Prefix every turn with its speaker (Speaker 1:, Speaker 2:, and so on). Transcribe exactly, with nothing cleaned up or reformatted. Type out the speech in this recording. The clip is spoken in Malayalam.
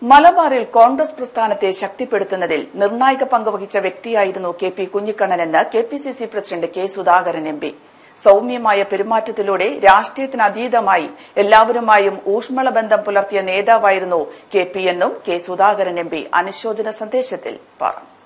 Speaker 1: മലബാറിൽ കോൺഗ്രസ് പ്രസ്ഥാനത്തെ ശക്തിപ്പെടുത്തുന്നതിൽ നിർണായക പങ്കുവഹിച്ച വ്യക്തിയായിരുന്നു കെ പി കുഞ്ഞിക്കണ്ണനെന്ന് K P C C president K Sudhakaran M P. സൌമ്യമായ പെരുമാറ്റത്തിലൂടെ രാഷ്ട്രീയത്തിനതീതമായി എല്ലാവരുമായും ഊഷ്മള ബന്ധം പുലർത്തിയ നേതാവായിരുന്നു കെ പി എന്നും കെ സുധാകരൻ എം പി അനുശോചന സന്ദേശത്തിൽ പറഞ്ഞു.